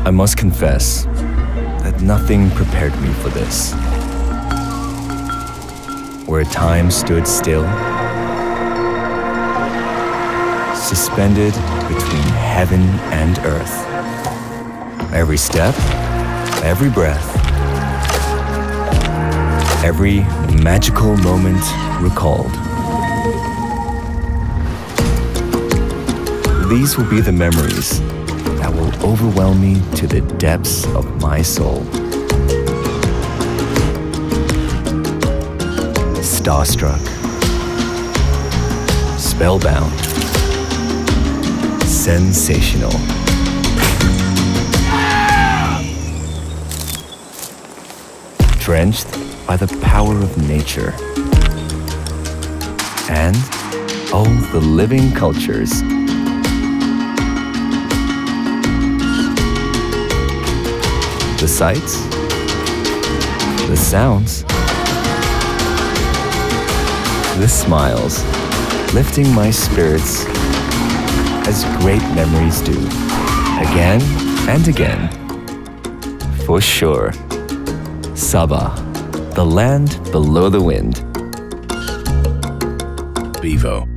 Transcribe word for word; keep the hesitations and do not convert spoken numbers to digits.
I must confess that nothing prepared me for this. Where time stood still, suspended between heaven and earth. Every step, every breath, every magical moment recalled. These will be the memories that will overwhelm me to the depths of my soul. Starstruck, spellbound, sensational. Drenched by the power of nature and all the living cultures. The sights, the sounds, the smiles, lifting my spirits as great memories do, again and again. For sure. Sabah, the land below the wind. Vivo.